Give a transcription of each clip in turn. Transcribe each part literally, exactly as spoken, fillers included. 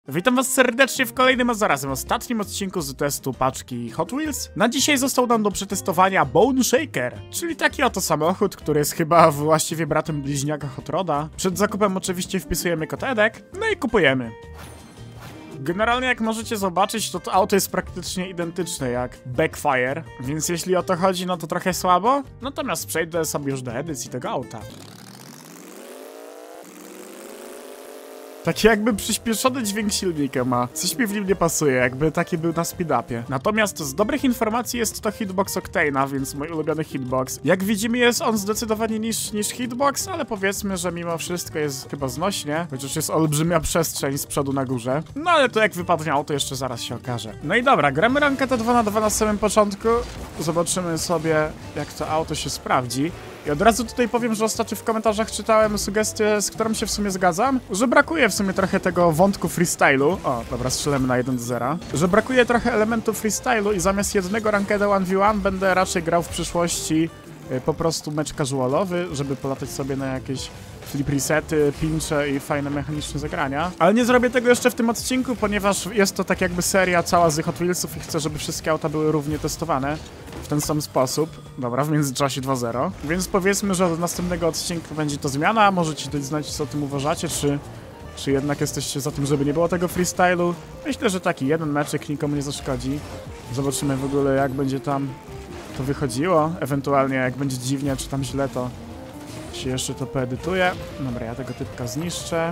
Witam was serdecznie w kolejnym, a zarazem ostatnim odcinku z testu paczki Hot Wheels. Na dzisiaj został nam do przetestowania Bone Shaker, czyli taki oto samochód, który jest chyba właściwie bratem bliźniaka Hot Roda. Przed zakupem oczywiście wpisujemy kod EDEK, no i kupujemy. Generalnie jak możecie zobaczyć, to to auto jest praktycznie identyczne jak Backfire, więc jeśli o to chodzi, no to trochę słabo. Natomiast przejdę sobie już do edycji tego auta. Taki jakby przyspieszony dźwięk silnika ma. Coś mi w nim nie pasuje, jakby taki był na speed-upie. Natomiast z dobrych informacji jest to hitbox Octane'a, więc mój ulubiony hitbox. Jak widzimy, jest on zdecydowanie niższy niż hitbox, ale powiedzmy, że mimo wszystko jest chyba znośnie, chociaż jest olbrzymia przestrzeń z przodu na górze. No ale to jak wypadnie auto, jeszcze zaraz się okaże. No i dobra, gramy ranketę dwa na dwa na samym początku. Zobaczymy sobie, jak to auto się sprawdzi. I od razu tutaj powiem, że ostatnio w komentarzach czytałem sugestię, z którą się w sumie zgadzam, że brakuje w sumie trochę tego wątku freestylu. O, dobra, strzelamy na jeden do zera. Że brakuje trochę elementu freestylu i zamiast jednego rankeda jeden v jeden będę raczej grał w przyszłości y, po prostu mecz casualowy, żeby polatać sobie na jakieś flip resety, pincze i fajne mechaniczne zagrania. Ale nie zrobię tego jeszcze w tym odcinku, ponieważ jest to tak jakby seria cała z Hot Wheelsów i chcę, żeby wszystkie auta były równie testowane w ten sam sposób. Dobra, w międzyczasie dwa zero. Więc powiedzmy, że od następnego odcinka będzie to zmiana. Możecie dać znać, co o tym uważacie, czy, czy jednak jesteście za tym, żeby nie było tego freestylu. Myślę, że taki jeden meczek nikomu nie zaszkodzi. Zobaczymy w ogóle, jak będzie tam to wychodziło. Ewentualnie, jak będzie dziwnie, czy tam źle, to się jeszcze to poedytuje. Dobra, ja tego typka zniszczę.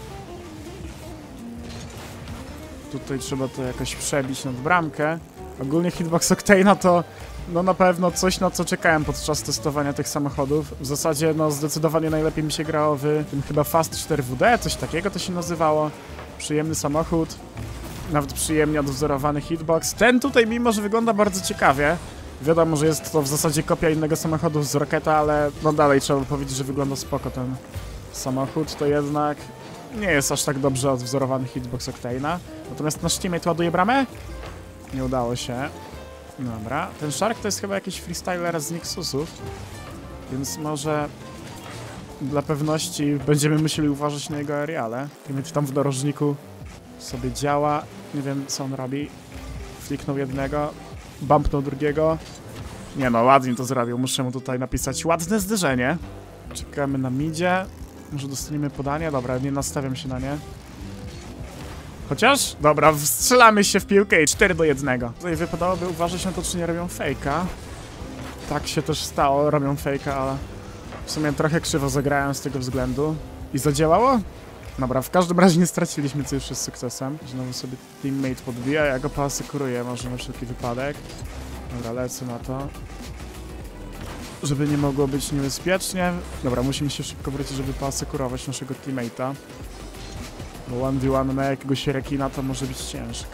Tutaj trzeba to jakoś przebić nad bramkę. Ogólnie hitbox Octane'a to no na pewno coś, na co czekałem podczas testowania tych samochodów. W zasadzie no zdecydowanie najlepiej mi się grało w tym chyba Fast cztery W D, coś takiego to się nazywało. Przyjemny samochód. Nawet przyjemnie odwzorowany hitbox. Ten tutaj, mimo że wygląda bardzo ciekawie, wiadomo, że jest to w zasadzie kopia innego samochodu z Rocketa, ale no dalej trzeba powiedzieć, że wygląda spoko ten samochód, to jednak nie jest aż tak dobrze odwzorowany hitbox Octane'a. Natomiast nasz teammate ładuje bramę? Nie udało się. Dobra, ten Shark to jest chyba jakiś freestyler z Nixusów, więc może dla pewności będziemy musieli uważać na jego aeriale. Teammate tam w narożniku sobie działa, nie wiem co on robi. Fliknął jednego, bumpnął drugiego. Nie no, ładnie to zrobił, muszę mu tutaj napisać ładne zderzenie. Czekamy na midzie, może dostaniemy podanie, dobra, nie nastawiam się na nie. Chociaż? Dobra, strzelamy się w piłkę i cztery do jednego. Tutaj wypadałoby uważać na to, czy nie robią fejka. Tak się też stało, robią fejka, ale w sumie trochę krzywo zagrałem z tego względu. I zadziałało? Dobra, w każdym razie nie straciliśmy, co już jest sukcesem. Znowu sobie teammate podbija, ja go poasykuruję może na wszelki wypadek. Dobra, lecę na to. Żeby nie mogło być niebezpiecznie. Dobra, musimy się szybko wrócić, żeby poasykurować naszego teammate'a. Bo jeden v jeden na jakiegoś rekina to może być ciężko.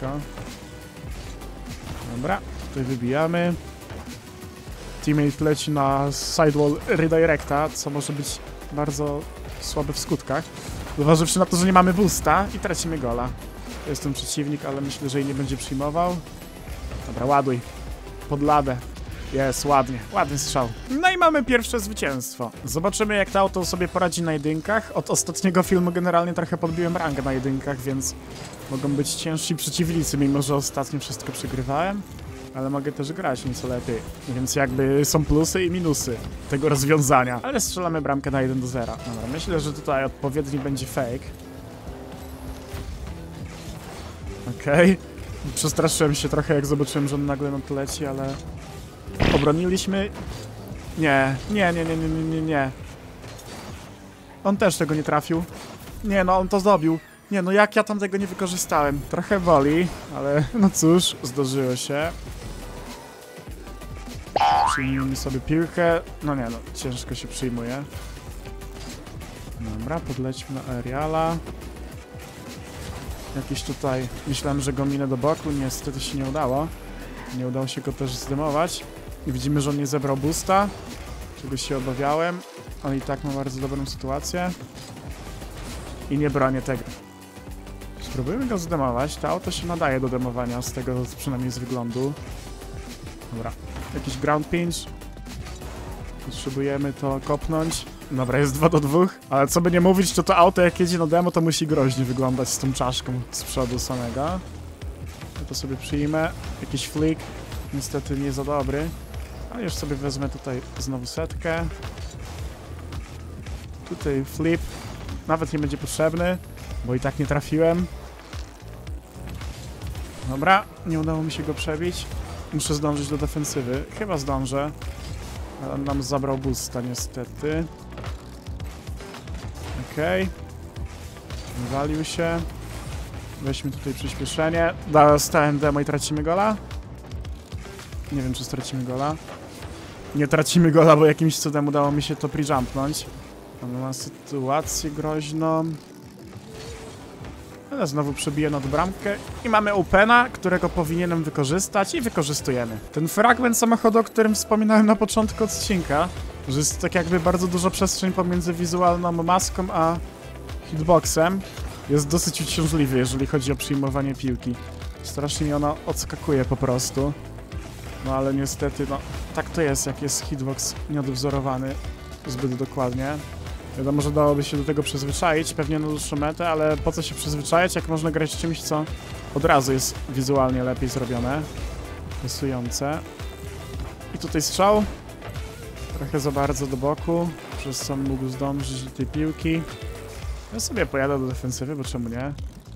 Dobra, tutaj wybijamy. Teammate leci na sidewall redirecta, co może być bardzo słabe w skutkach. Zważywszy na to, że nie mamy boosta i tracimy gola. To jest ten przeciwnik, ale myślę, że jej nie będzie przyjmował. Dobra, ładuj. Pod ladę. Jest, ładnie. Ładny strzał. No i mamy pierwsze zwycięstwo. Zobaczymy, jak to auto sobie poradzi na jedynkach. Od ostatniego filmu generalnie trochę podbiłem rangę na jedynkach, więc mogą być ciężsi przeciwnicy, mimo że ostatnio wszystko przegrywałem. Ale mogę też grać nieco lepiej. Więc jakby są plusy i minusy tego rozwiązania. Ale strzelamy bramkę na jeden do zera. Dobra, myślę, że tutaj odpowiedni będzie fake. Okej. Okay. Przestraszyłem się trochę, jak zobaczyłem, że on nagle na to leci, ale obroniliśmy. Nie, nie, nie, nie, nie, nie, nie. On też tego nie trafił. Nie, no on to zrobił. Nie, no jak ja tam tego nie wykorzystałem. Trochę boli, ale no cóż, zdarzyło się. Przyjmijmy sobie piłkę. No nie, no ciężko się przyjmuje. Dobra, podlećmy na aeriala. Jakiś tutaj, myślałem, że go minę do boku, niestety się nie udało. Nie udało się go też zdemować. I widzimy, że on nie zebrał boosta, czego się obawiałem, ale i tak ma bardzo dobrą sytuację. I nie bronię tego. Spróbujemy go zdemować. To auto się nadaje do demowania, z tego przynajmniej z wyglądu. Dobra, jakiś ground pinch. Potrzebujemy to kopnąć. Dobra, jest dwa do dwóch, ale co by nie mówić, to to auto jak jedzie na demo, to musi groźnie wyglądać z tą czaszką z przodu samego. Ja to sobie przyjmę. Jakiś flick, niestety nie za dobry. Ale już sobie wezmę tutaj znowu setkę. Tutaj flip. Nawet nie będzie potrzebny, bo i tak nie trafiłem. Dobra, nie udało mi się go przebić. Muszę zdążyć do defensywy. Chyba zdążę. Ale on nam zabrał boosta niestety. Okej. Okay. Wywalił się. Weźmy tutaj przyspieszenie. Dostałem demo i tracimy gola? Nie wiem, czy stracimy gola. Nie tracimy gola, bo jakimś cudem udało mi się to pre-jumpnąć. Mam sytuację groźną. Ale znowu przebiję nad bramkę i mamy opena, którego powinienem wykorzystać i wykorzystujemy. Ten fragment samochodu, o którym wspominałem na początku odcinka, że jest tak jakby bardzo duża przestrzeń pomiędzy wizualną maską a hitboxem, jest dosyć uciążliwy, jeżeli chodzi o przyjmowanie piłki. Strasznie mi ona odskakuje po prostu. No ale niestety, no tak to jest, jak jest hitbox nieodwzorowany zbyt dokładnie. Wiadomo, że dałoby się do tego przyzwyczaić, pewnie na dłuższą metę, ale po co się przyzwyczajać, jak można grać czymś, co od razu jest wizualnie lepiej zrobione. Pasujące. I tutaj strzał. Trochę za bardzo do boku, przez co mógł zdążyć do tej piłki. Ja sobie pojadę do defensywy, bo czemu nie?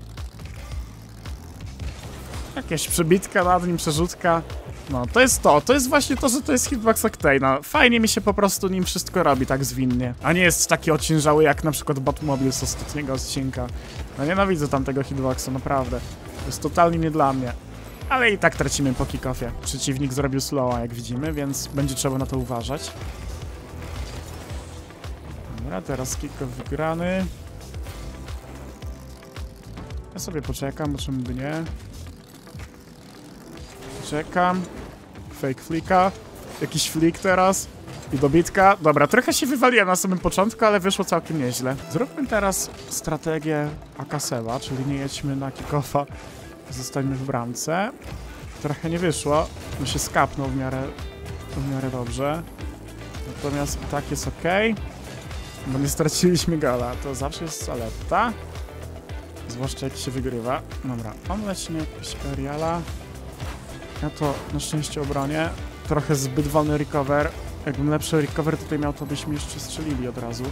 Jakaś przebitka nad nim, przerzutka. No, to jest to. To jest właśnie to, że to jest hitbox Octane'a. Fajnie mi się po prostu nim wszystko robi tak zwinnie. A nie jest taki ociężały jak na przykład Batmobile z ostatniego odcinka. No nienawidzę tamtego hitboxa, naprawdę. To jest totalnie nie dla mnie. Ale i tak tracimy po kick-offie. Przeciwnik zrobił slowa, jak widzimy, więc będzie trzeba na to uważać. Dobra, teraz kick-off wygrany. Ja sobie poczekam, bo czemu by nie. Czekam. Fake flicka. Jakiś flick teraz. I dobitka. Dobra, trochę się wywaliłem na samym początku, ale wyszło całkiem nieźle. Zróbmy teraz strategię Akasewa, czyli nie jedźmy na kick-offa. Zostańmy w bramce. Trochę nie wyszło. On się skapnął w miarę, w miarę dobrze. Natomiast i tak jest ok. Bo nie straciliśmy gola. To zawsze jest zaleta. Zwłaszcza jak się wygrywa. Dobra, on leci na jakiegoś aeriala. Ja to na szczęście obronię. Trochę zbyt wolny recover. Jakbym lepszy recover tutaj miał, to byśmy jeszcze strzelili od razu.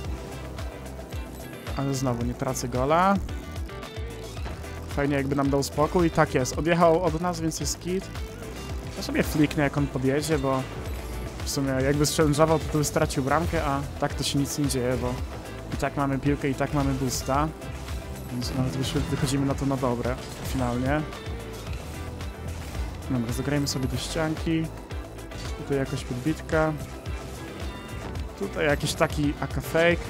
Ale znowu nie tracę gola. Fajnie jakby nam dał spokój. I tak jest. Odjechał od nas, więc jest kit. Ja sobie fliknę, jak on podjedzie, bo w sumie jakby strzelężował, to tu stracił bramkę, a tak to się nic nie dzieje, bo i tak mamy piłkę, i tak mamy boosta. Więc nawet wychodzimy na to na dobre finalnie. Dobra, zagrajmy sobie do ścianki. Tutaj jakaś podbitka. Tutaj jakiś taki A K fake.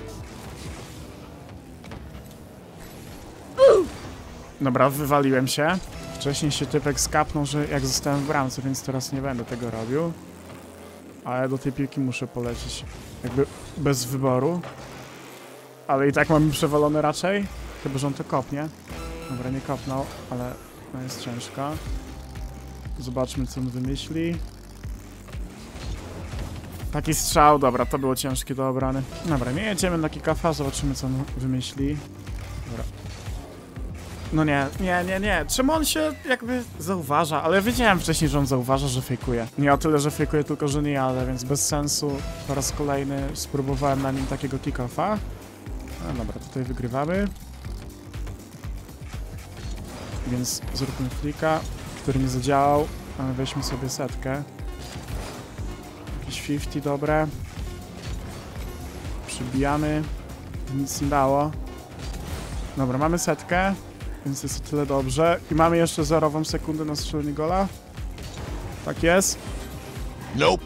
Dobra, wywaliłem się. Wcześniej się typek skapnął, że jak zostałem w bramce, więc teraz nie będę tego robił. Ale do tej piłki muszę polecieć. Jakby bez wyboru. Ale i tak mamy przewalone raczej. Chyba, że on to kopnie. Dobra, nie kopnął, ale no jest ciężko. Zobaczmy, co on wymyśli. Taki strzał, dobra, to było ciężkie do obrony. Dobra, nie jedziemy na kick-offa, zobaczymy, co on wymyśli. Dobra. No nie, nie, nie, nie. Czemu on się jakby zauważa? Ale wiedziałem wcześniej, że on zauważa, że fejkuje. Nie o tyle, że fejkuje, tylko że nie jadę, więc bez sensu. Po raz kolejny spróbowałem na nim takiego kick-offa. No dobra, tutaj wygrywamy. Więc zróbmy flika, który nie zadziałał. Ale weźmy sobie setkę. Jakieś pięćdziesiąt, dobre. Przybijamy. Nic nie dało. Dobra, mamy setkę. Więc jest o tyle dobrze. I mamy jeszcze zerową sekundę na strzelenie gola. Tak jest. Nope.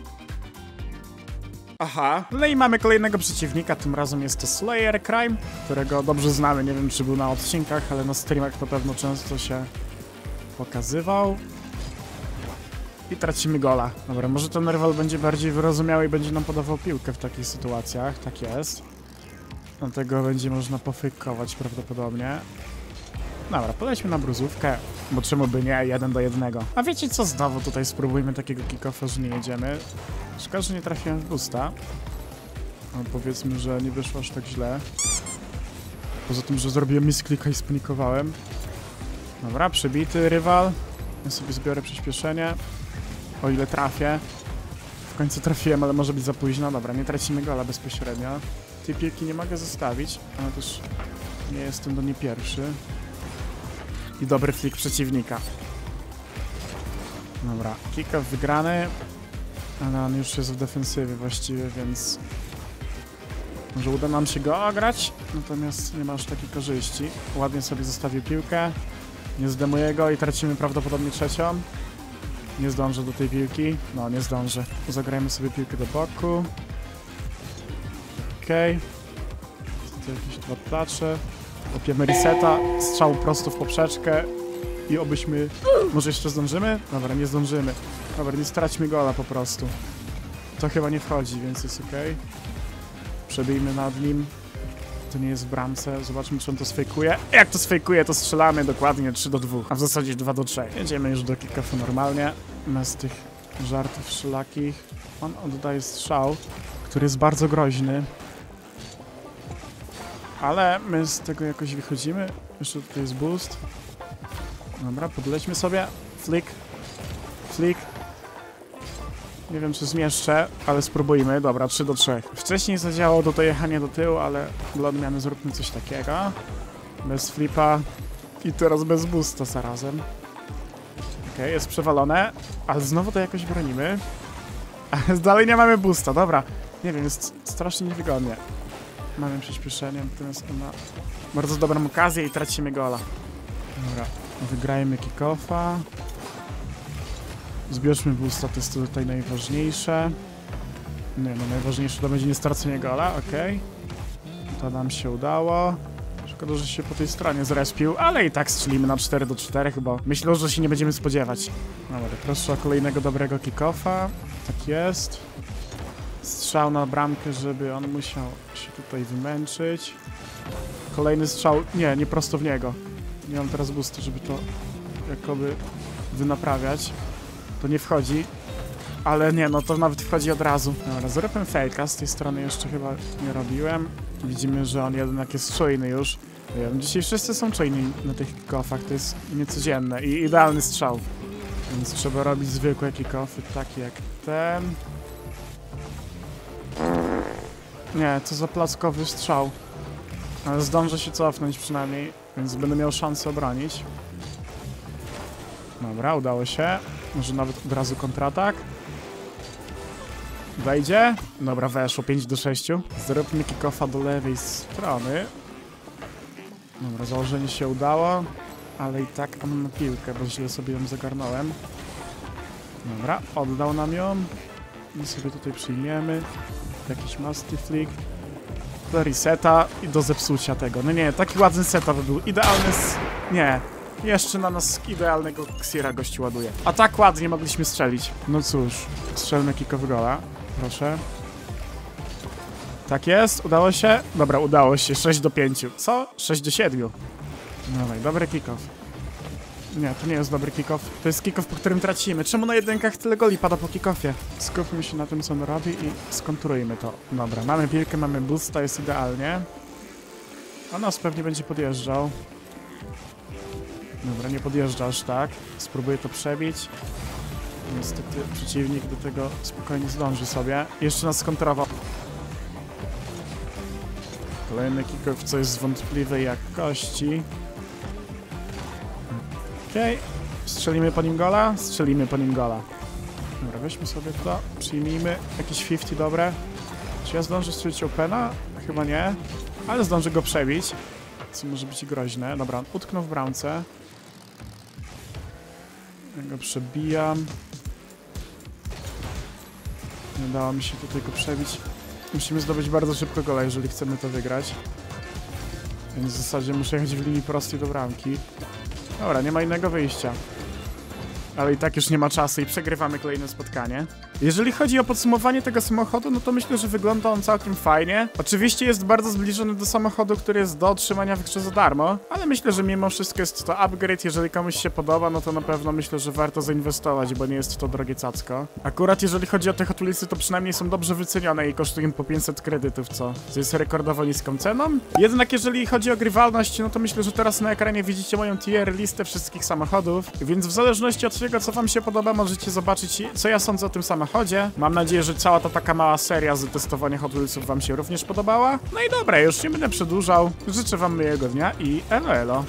Aha. No i mamy kolejnego przeciwnika. Tym razem jest to Slayer Crime, którego dobrze znamy. Nie wiem, czy był na odcinkach, ale na streamach na pewno często się pokazywał. I tracimy gola. Dobra, może ten rywal będzie bardziej wyrozumiały i będzie nam podawał piłkę w takich sytuacjach. Tak jest. Dlatego będzie można pofejkować prawdopodobnie. Dobra, polećmy na bruzówkę, bo czemu by nie, jeden do jednego. A wiecie co, znowu tutaj spróbujmy takiego kick-offa, że nie jedziemy. Szkoda, że nie trafiłem w boosta. No, powiedzmy, że nie wyszło aż tak źle. Poza tym, że zrobiłem misklika i spanikowałem. Dobra, przebity rywal. Ja sobie zbiorę przyspieszenie. O ile trafię. W końcu trafiłem, ale może być za późno. Dobra, nie tracimy gola bezpośrednio. Tej piłki nie mogę zostawić, ale też nie jestem do niej pierwszy. I dobry flick przeciwnika. Dobra, kick-off wygrany. Ale on już jest w defensywie właściwie, więc... może uda nam się go ograć, natomiast nie ma aż takiej korzyści. Ładnie sobie zostawił piłkę. Nie zdejmuję go i tracimy prawdopodobnie trzecią. Nie zdążę do tej piłki. No, nie zdążę. Zagrajmy sobie piłkę do boku. Okej. Okay. Tu jakieś dwa placze. Łapiemy reseta. Strzał prosto w poprzeczkę. I obyśmy... może jeszcze zdążymy? Dobra, nie zdążymy. Dobra, nie straćmy gola po prostu. To chyba nie wchodzi, więc jest ok. Przebijmy nad nim. To nie jest w bramce. Zobaczmy, czy on to sfejkuje. Jak to sfejkuje, to strzelamy dokładnie trzy do dwóch. A w zasadzie dwa do trzech. Jedziemy już do kick-offu normalnie. Bez tych żartów wszelakich. On oddaje strzał, który jest bardzo groźny. Ale my z tego jakoś wychodzimy. Jeszcze tutaj jest boost. Dobra, podlećmy sobie. Flick. Flick. Nie wiem, czy zmieszczę, ale spróbujmy. Dobra, trzy do trzech. Wcześniej zadziałało to dojechanie do tyłu, ale dla odmiany zróbmy coś takiego. Bez flipa. I teraz bez boosta zarazem. Okej, okay, jest przewalone, ale znowu to jakoś bronimy. Ale dalej nie mamy boosta, dobra. Nie wiem, jest strasznie niewygodnie. Mamy przyspieszenie, natomiast on ma bardzo dobrą okazję i tracimy gola. Dobra, wygrajmy kick-offa. Zbierzmy boosta, to jest tutaj najważniejsze. Nie no, najważniejsze to będzie nie stracenie gola, okej. Okay. To nam się udało. Szkoda, że się po tej stronie zrespił, ale i tak strzelimy na cztery do czterech, bo myślę, że się nie będziemy spodziewać. Dobra, proszę o kolejnego dobrego kick-offa. Tak jest. Strzał na bramkę, żeby on musiał się tutaj wymęczyć. Kolejny strzał. Nie, nie prosto w niego. Nie mam teraz boosta, żeby to jakoby wynaprawiać. To nie wchodzi. Ale nie, no to nawet wchodzi od razu. Dobra, zróbmy fejka. Z tej strony jeszcze chyba nie robiłem. Widzimy, że on jednak jest czujny już. Wiem, dzisiaj wszyscy są czujni na tych kick-offach. To jest niecodzienne i idealny strzał. Więc trzeba robić zwykłe kick-offy, takie jak ten. Nie, to za plackowy strzał. Ale zdążę się cofnąć przynajmniej, więc będę miał szansę obronić. Dobra, udało się. Może nawet od razu kontratak. Wejdzie. Dobra, weszło pięć do sześciu. Zróbmy kick-offa do lewej strony. Dobra, założenie się udało. Ale i tak mam piłkę, bo źle sobie ją zagarnąłem. Dobra, oddał nam ją. I sobie tutaj przyjmiemy. Jakiś masty flick. Do reseta i do zepsucia tego. No nie, taki ładny setup by był. Idealny s... Nie. Jeszcze na nas idealnego Ksira gości ładuje. A tak ładnie mogliśmy strzelić. No cóż, strzelmy kickoff gola. Proszę. Tak jest, udało się? Dobra, udało się. sześć do pięciu. Co? sześć do siedmiu. Dawaj, dobry kickoff. Nie, to nie jest dobry kickoff. To jest kickoff, po którym tracimy. Czemu na jedynkach tyle goli pada po kickoffie? Skupmy się na tym, co on robi i skonturujmy to. Dobra, mamy piłkę, mamy boost, to jest idealnie. A nas pewnie będzie podjeżdżał. Dobra, nie podjeżdża aż tak. Spróbuję to przebić. Niestety przeciwnik do tego spokojnie zdąży sobie. Jeszcze nas skontrował. Kolejny kickoff, co jest z wątpliwej jakości. Okej. Okay. Strzelimy po nim gola? Strzelimy po nim gola. Dobra, weźmy sobie to. Przyjmijmy. Jakieś pięćdziesiąt dobre. Czy ja zdążę strzelić opena? Chyba nie. Ale zdążę go przebić. Co może być groźne. Dobra, on utknął w bramce. Ja go przebijam. Nie udało mi się tutaj go przebić. Musimy zdobyć bardzo szybko gola, jeżeli chcemy to wygrać. Więc w zasadzie muszę jechać w linii prostej do bramki. Dobra, nie ma innego wyjścia. ale i tak już nie ma czasu i przegrywamy kolejne spotkanie. Jeżeli chodzi o podsumowanie tego samochodu, no to myślę, że wygląda on całkiem fajnie. Oczywiście jest bardzo zbliżony do samochodu, który jest do otrzymania w grze za darmo, ale myślę, że mimo wszystko jest to upgrade. Jeżeli komuś się podoba, no to na pewno myślę, że warto zainwestować, bo nie jest to drogie cacko. Akurat jeżeli chodzi o te Hot Wheelsy, to przynajmniej są dobrze wycenione i kosztują po pięćset kredytów, co, co jest rekordowo niską ceną. Jednak jeżeli chodzi o grywalność, no to myślę, że teraz na ekranie widzicie moją tier listę wszystkich samochodów, więc w zależności od tego, co wam się podoba, możecie zobaczyć, co ja sądzę o tym samochodzie. Mam nadzieję, że cała ta taka mała seria z testowania Hot Wheelsów wam się również podobała. No i dobra, już nie będę przedłużał. Życzę wam miłego dnia i elo elo.